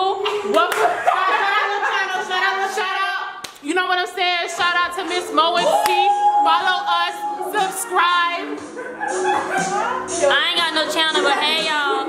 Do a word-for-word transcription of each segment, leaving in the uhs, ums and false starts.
Welcome. Shout out, shout out, shout out. You know what I'm saying? Shout out to Miss Mo and C. Follow us, subscribe. I ain't got no channel, but hey y'all.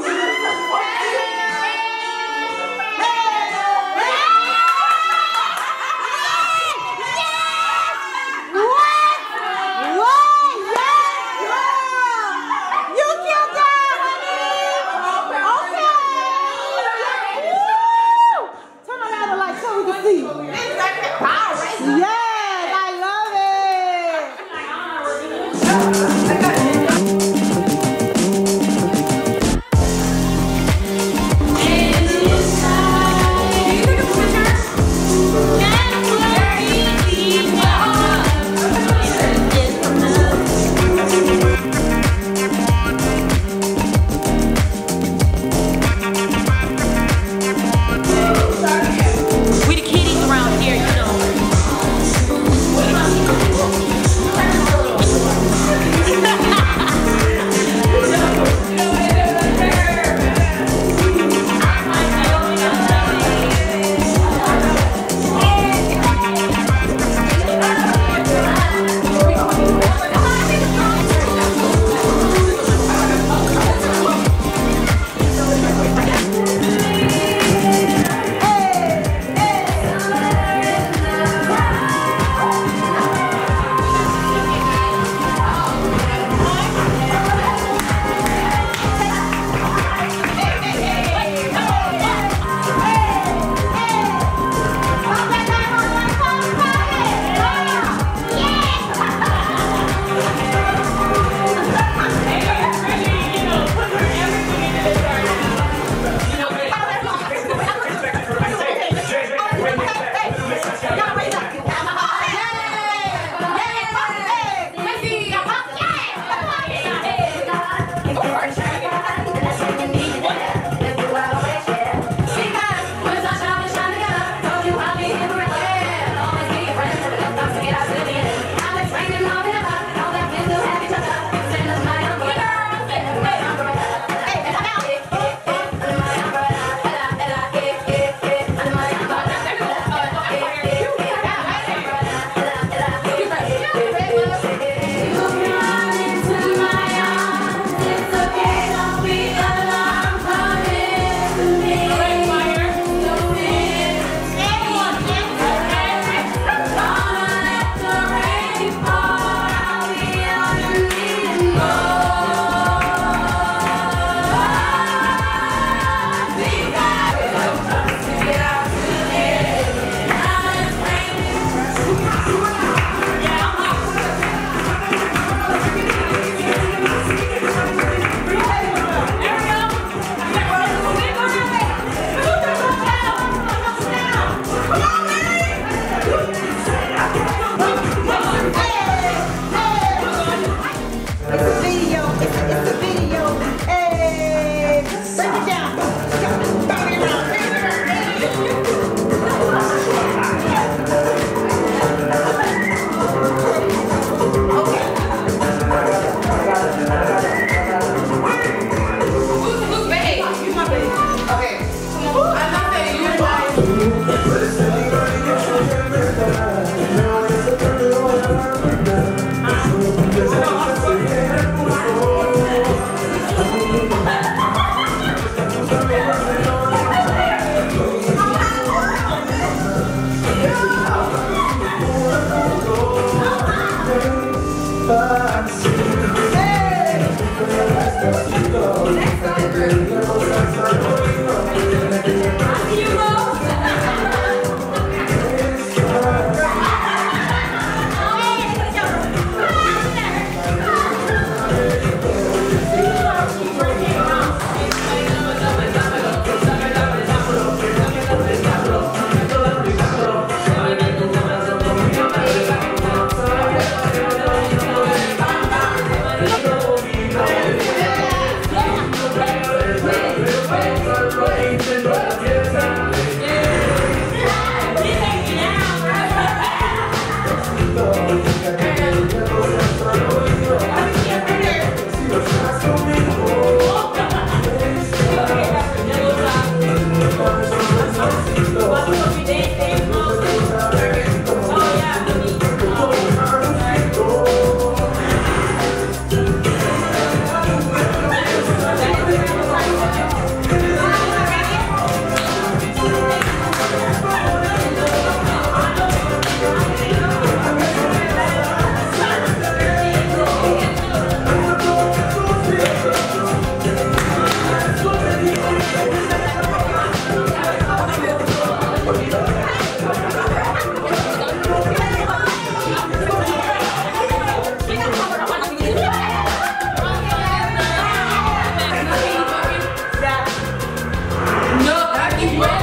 Next time.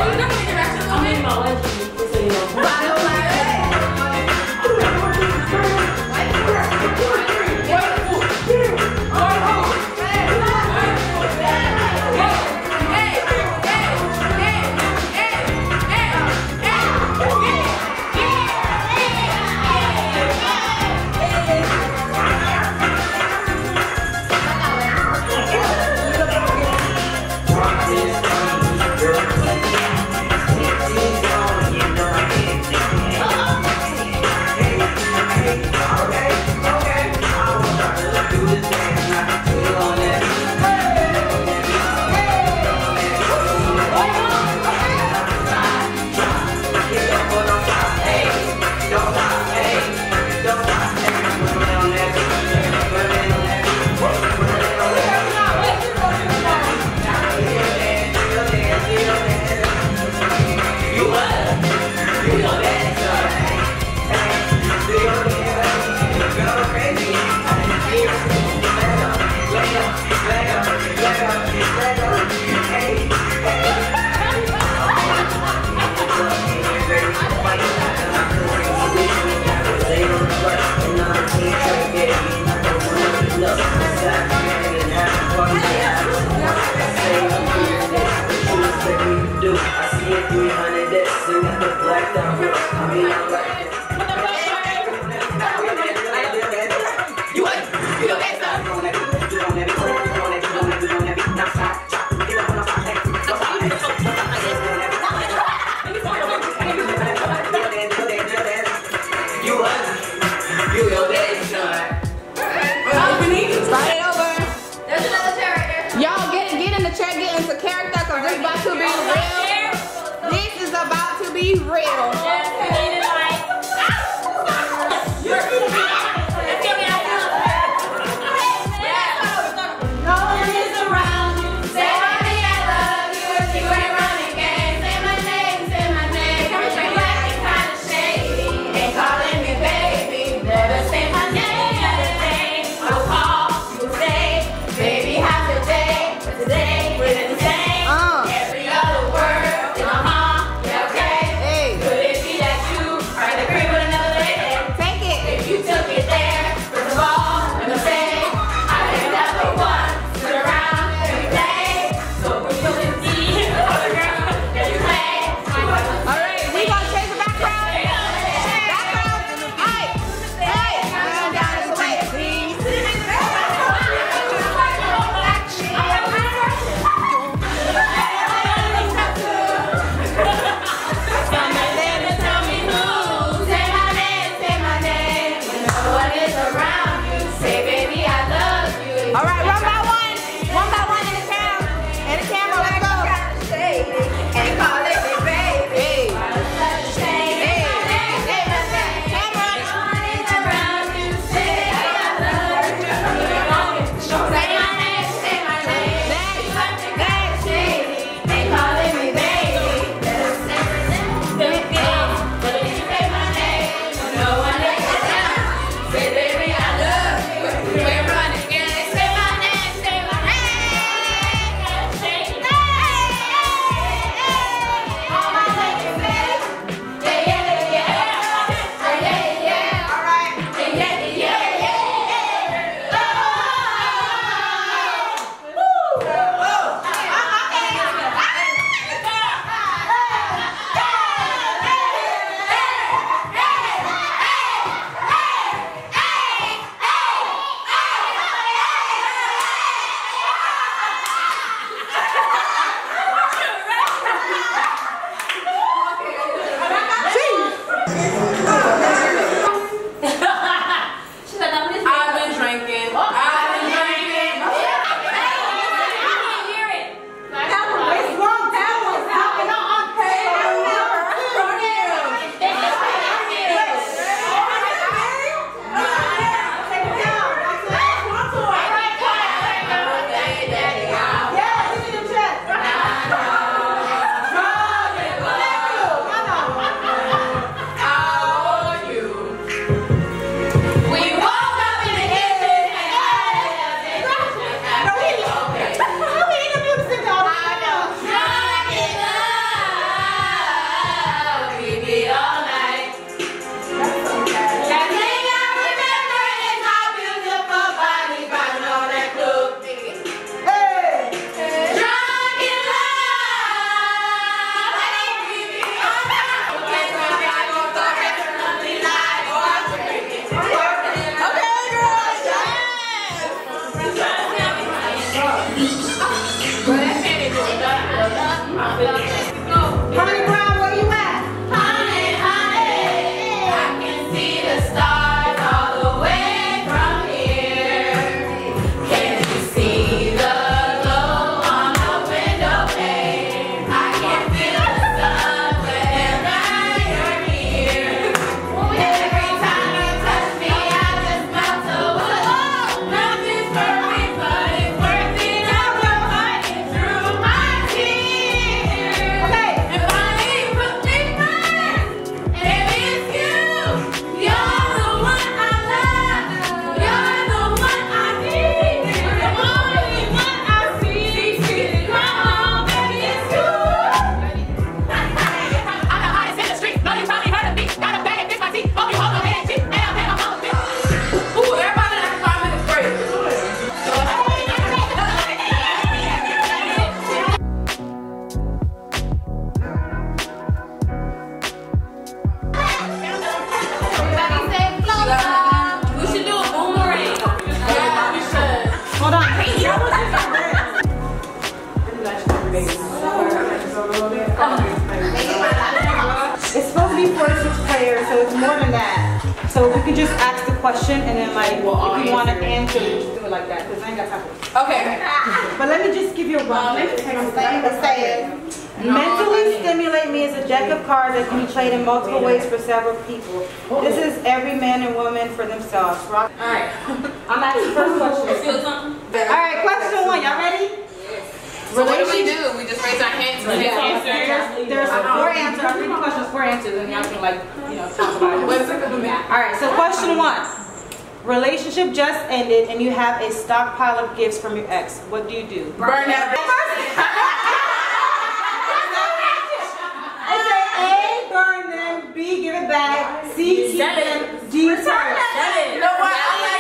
Hey. It's supposed to be forty-six players, so it's more than that. So we could just ask the question and then like, well, if you want to answer, just do it like that, because I ain't got time for it. Okay. But let me just give you a run. Let's say it. Mentally stimulate me is a deck of cards that can be played in multiple ways for several people. This is every man and woman for themselves. Rock. All right. I'm asking the first question. All right, question one. Y'all ready? So what do we do? We just raise our hands and Yeah. answer. There's, there's four answers. I'll read the questions, four answers, and y'all can like, you know, talk about it. All right. So question one. Relationship just ended, and you have a stockpile of gifts from your ex. What do you do? Burn that. Burn them, B, give it back, C, keep them, D, return it. You know what? I like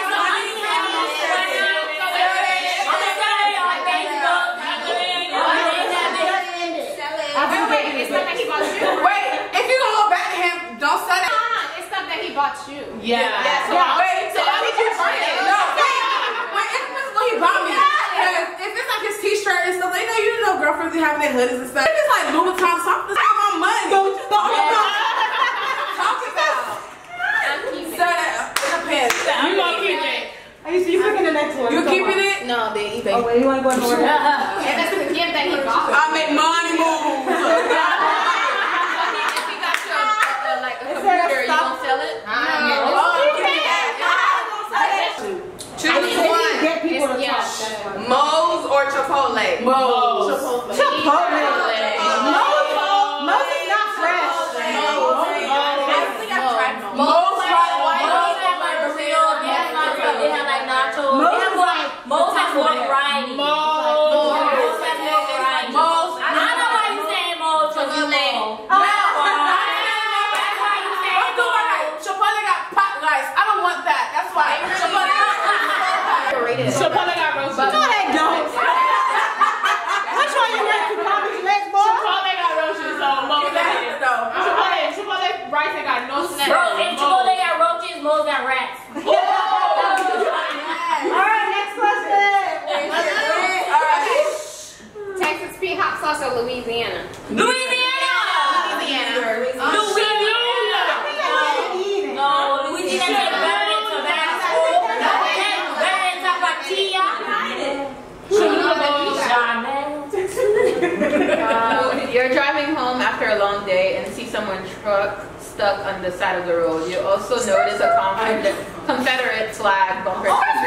It's not that he bought you. Wait, if you gonna go back to him, don't sell it. It's not that he bought you. Yeah. Yeah. So yeah. Wait, so why would you burn it? No, wait. Wait, it's what he bought me. If it's like his t-shirt and stuff, like, you know, you know girlfriends be having their hoodies and stuff. If it's like Louboutin, something, it's like my money. Don't talk about. Talk about. So that, it depends. You gonna keep it. You see, you picking the next one. You keeping it? No, they eBay. Oh, wait, you want to go in order? If it's the gift that he bought. I make money moves. If he got you a, like a computer, you gonna sell it? No. Choose one. Get people to Yeah. talk. Moe's or Chipotle? Moe's. Chipotle. Chipotle. Moe's. Moe's is not fresh. Moe's fried white. They have like nachos. They have more. Moe's has more variety. Moe's has more variety. Moe's. I know why you saying Moe's. Cause you know. That's why you saying Moe's. Chipotle got pot rice. I don't want that. That's why. Chipotle got Chipotle got roasted. No, they don't. Which one you want to promise next, boy? Chipotle got roasted, so Moe's got it. Chipotle, Chipotle rice ain't got no snacks. Bro, if Chipotle got roaches, Moe's got rats. Alright, next question. Alright. Texas Pete hot sauce or Louisiana? Louisiana! Louisiana. Louisiana! No, Louisiana tastes better than Tabasco. Tastes better than Tapatilla. You're driving home after a long day and see someone's truck stuck on the side of the road. You also notice a Confederate, Confederate flag bumper sticker.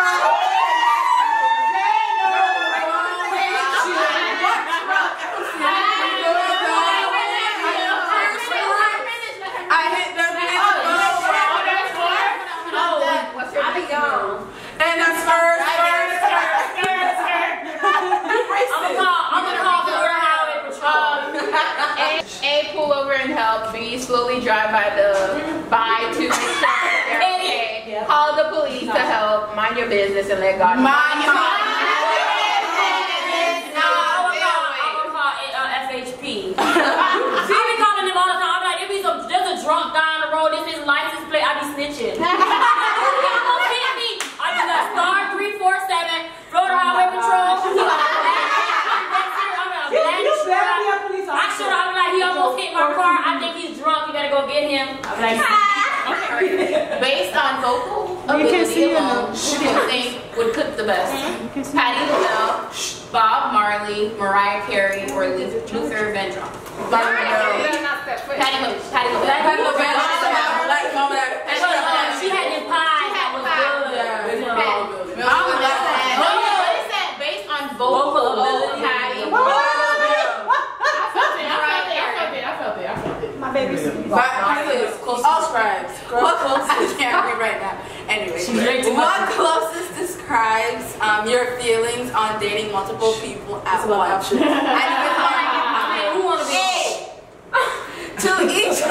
I hit the and that's first, first, first, first, first. I'm gonna call, I'm gonna call for your highway patrol. A, A, pull over and help. B, slowly drive by the by to make sure they're okay. Call the police to help. Mind your business and let God know. Mind your business. No, I would call, I would call it uh, F H P. I be calling them all the time. I'm like, there be some, there's a drunk guy on the road. This is license plate. I be snitching. I do that star three four seven. Florida Highway Patrol. I should have been like, he almost hit my car. I think he's drunk. You better go get him. I'm like, Based on vocal You can ability see alone, who do you think would cook the best? Patti LaBelle, Bob Marley, Mariah Carey, or Luther Vandross? Patti LaBelle. Patti LaBelle. Like mama that. she had this pie that was good. You know. Mama that. No, no, what is that? Based on vocal ability. Patti. My baby's All scribes. What closest? I can't read right now. Anyway, what closest describes um, your feelings on dating multiple people at once? Who want to be? To each,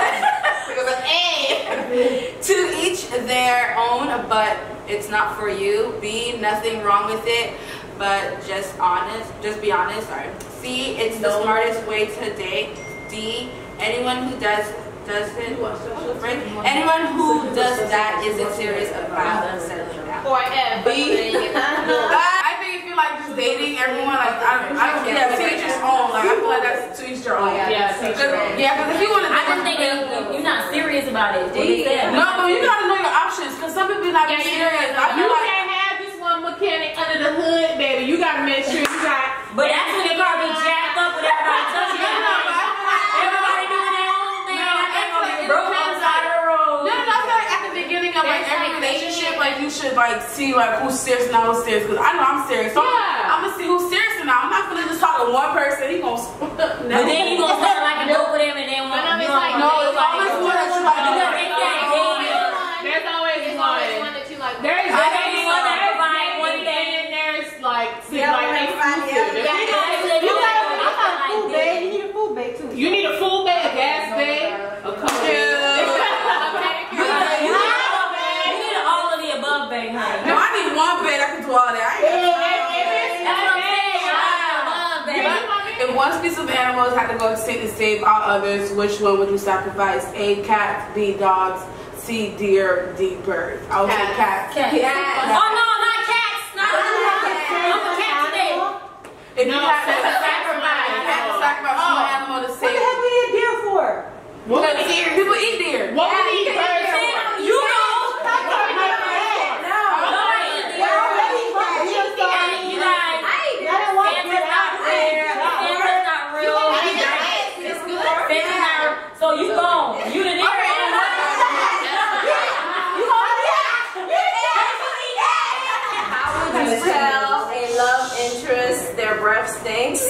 A. To each their own, but it's not for you. B. Nothing wrong with it, but just honest. Just be honest. Sorry. C. It's the smartest way to date. D. Anyone who does doesn't anyone who does that isn't serious about settling down. Or F. B. I think if be like just dating everyone. Like I, I don't. Yeah, to each his own. Like I feel like that's to each their own. Yeah, to each their own. Yeah, because if you want to, I just think that you're not serious about it. What is that? No, but you gotta know your options. Because some people not Yeah, be you serious. I You feel like. can't have this one mechanic under the hood, baby. You gotta make sure you got. But that's when the car be jacked up with everybody touching it. Everybody doing their own thing. No, I think gonna be broke on the side of the road. No, no, I feel like at the beginning of like every relationship, like you should like see like who's serious and not who's serious. Because I know I'm serious. So Yeah. I'm gonna see who's serious and now. I'm not gonna just talk to one person. He gonna. But then you gonna start like a dope with him and then want to be like, no, it's always one that you like. Because they say dating. There's always one. that you like. There's I always think one one that that provide provide one one thing, thing. and there's like Yeah, like one provide the other. exclusive. Yeah, You yeah, know, yeah. You got you got a full bag. You need a full bag too. You need a full bag, gas bag, a couple. You need an all of the above bag, honey. No, I need one bed. I can do all that. I ain't That's what I'm saying. All the above bag. If one species of animals had to go extinct to save all others, which one would you sacrifice? A, cats, B, dogs, C, deer, D, birds. I would say cats. Cats. Oh no, not cats. Not cats. I'm a cat today. If you No, had to so sacrifice, you had to sacrifice one animal to What the save. hell we eat deer for? What Because would you people eat deer. What would you eat birds for? You know. You guys. Santa's not real. Santa's not real. Santa's not. So you gone. You the nigga. How would you tell a love interest their breath stinks?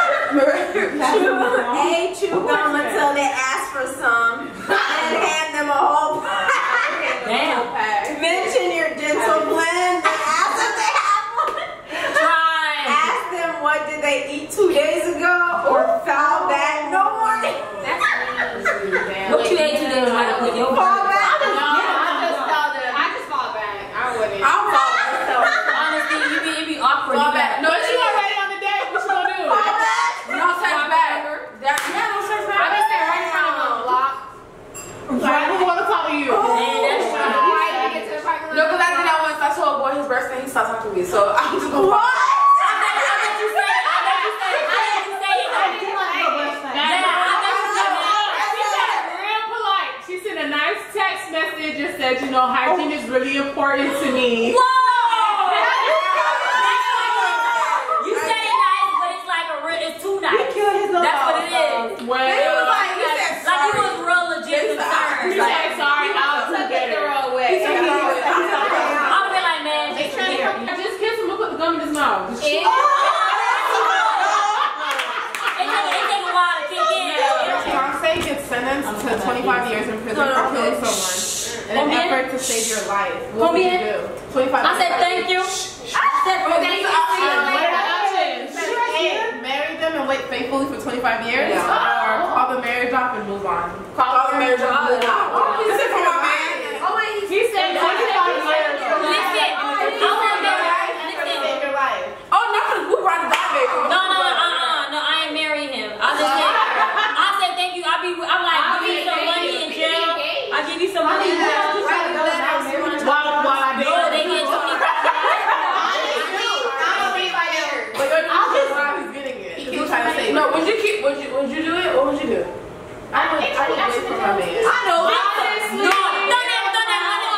A, chew gum until they ask for some and hand them a whole pack. Damn. Mention your dental plan and ask if they have one. Try. Ask them what did they eat two days ago or foul back no more. What you ate today was right up with your Fall back. I just fall back. I wouldn't. I'll fall myself. Honestly, you be, it be awkward. Fall You back. got- No, But she you already. already on the date. What you gonna do? Fall back. No touch back. That, yeah, no touch I back. just stand right in front of a block. Right, who wanna talk to you? Man, that's true. Right to get to the parking lot. No, because I did that once. I told a boy his birthday. He stopped talking to me. So I'm just gonna. What? I bet I bet you say it. I bet you say it. I bet you say it. Yeah, I bet you say it. She said it real polite. She sent a nice text message and said, you know, hygiene is really important to me. Whoa! You say it nice, but it's like a real, it's too nice. That's what it is. Well, He was like, he said Like sorry. he was real legit concerned. she said, sorry, I'll do better. I would be like, man, just here. Just kiss him and put the gum in his mouth. Just It take it take a while to kick in. Beyonce gets sentenced to twenty-five years in prison for killing someone in an effort to save your life. What would you do? twenty-five I said years. thank you. I said thank you. what are the options? A, marry them and wait faithfully for twenty-five years, or call the marriage off and move on. Call the marriage off. He said for my man. He said twenty-five years. Listen, I want to listen. Save your life. Oh, no, who brought the guy baby? No, no, uh, uh, no, I ain't marrying him. I just said, I said thank you. I be, I'm like, give me some money in jail. I give you some money in jail. Why, why, No, they get twenty-five. But you're not just why he's getting it. He was trying to say. No, would you keep? Would you? Would you do it? What would you do? I would. I would wait for my man. I know. Honestly. No, no, no, no, no, no.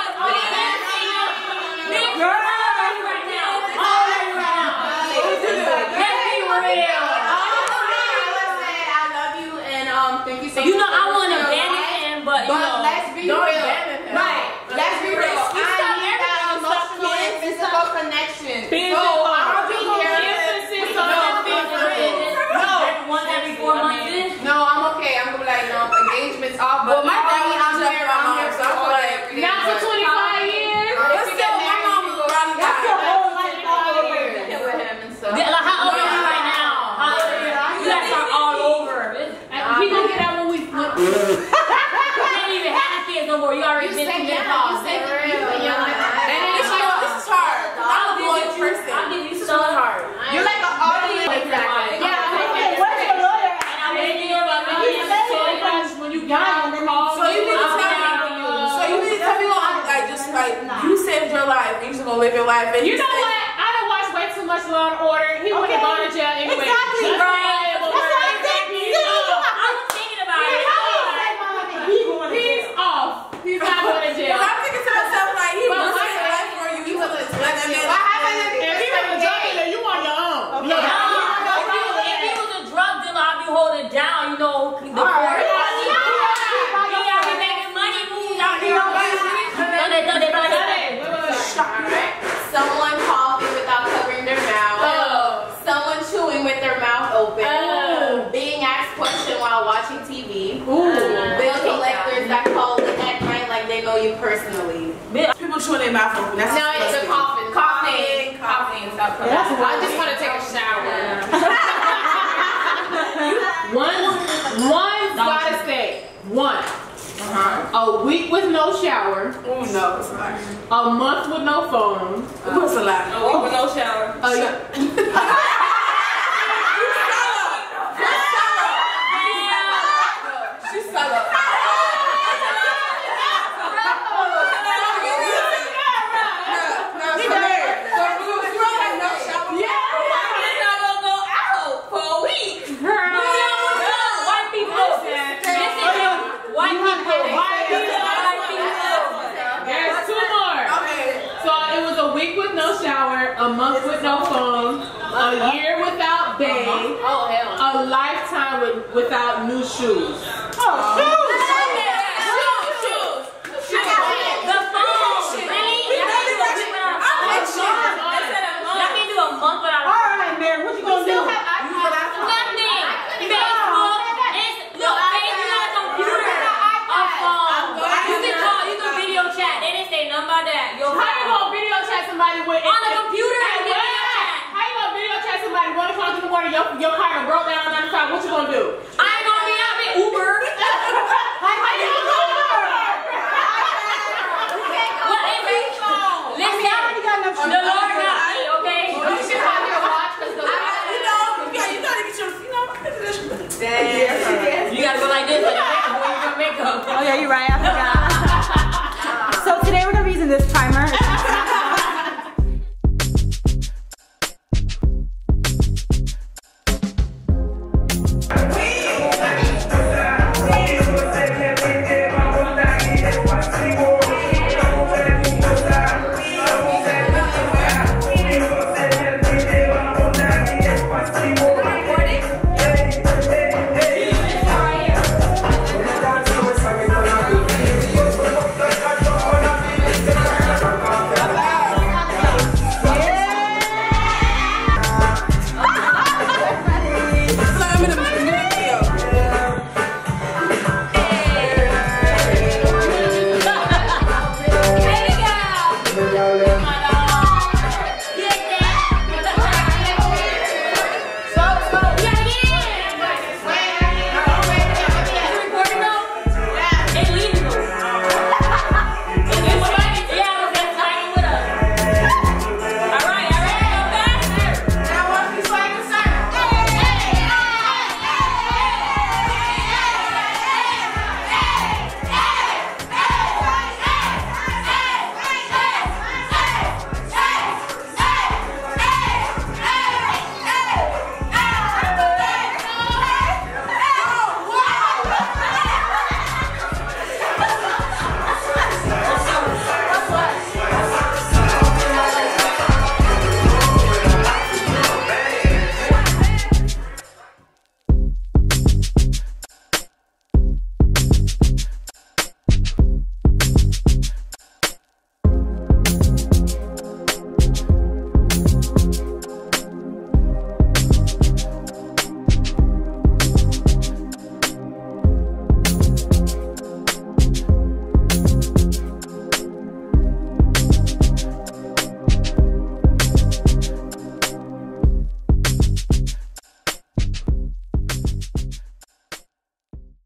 Big girl right now. All right now. Let's be real. I love you and um, thank you so much. You know, I want to abandon him, but you But know. let's be Don't real. abandon him. Right. Let's be real. I need that emotional and physical connection. So I'll be here. Emphasis on No, the difference. No. Once every four months. No, I'm okay. I'm gonna be like, no, engagement's off. Well, my dad was I'm just here. my I'm mom, here so for I feel all like- every day. Not for but- twenty-five years. But still, my mom was around the That's your time. whole life all over Here again. with him and stuff. Yeah, like, how old are you right now? How old are you? You gotta start all over. He gonna get out when we flip. You can't even have kids no more. You already been through this all. And this is this is hard. I'm a loyal person. I'll give you This is some. really hard. You're like an audience. Exactly. Yeah, where's your lawyer at? And I'm gonna give up. I'm He gonna said say it. it. When you get out, call So you need to tell me. So you need to tell me, like, just like you saved your life. You're just gonna live your life. And You know said- what? I done watched way too much watched Law and Order, he wouldn't have gone to jail anyway. Exactly. Just Right. able That's what I'm murder. thinking. He's off. I was thinking about it. He's off. He's not going to jail. I'm thinking to myself, like, he But was my- his life for you. You was a let that man. If he was a drug dealer, you on your own. No, if he, if he was a drug dealer, I'd be holding down, you know, the court. right. He out here making money moves out here. Dale, dale, dale, dale. Someone coughing without covering their mouth. Oh. Someone chewing with their mouth open. Oh. Being asked questions while watching T V. Ooh. Bill collectors that call late at night like they know you personally. People chewing their mouth open. That's No, it's a disgusting. coughing. Coughing. Coughing. Stop coughing. that's I just want to take a shower. One, one's gotta stay. One. A week with no shower. Oh no, it's a lie. A month with no phone. Oh, it's a lie. A week with no shower. A, She's solo. White people. White people. There's two more. So it was a week with no shower, a month with no phone, a year without bathe, Oh, hell. a lifetime with, without new shoes. The phone. Really? Y'all can't do a week without a phone? Y'all can't do a month without a phone? All right, Mary, what you gonna do? Nothing. Facebook. It's, look, Facebook, you got a computer. A phone. You can call, you can video chat. They didn't say nothing about that. Your How you phone. gonna video chat somebody with On the computer, Hey, you can wait. video chat. How you gonna video chat somebody one o'clock in the morning? Your your car done broke down on ninety-five. What you gonna do? I ain't gonna be out in Uber. How you gonna go to work? What is it? Listen, the Lord got me, okay? You should have your watch because the watch. You know, you got- you gotta get your, you know. You gotta go like this, like your makeup, boy, you got makeup. Oh yeah, you're right. I forgot.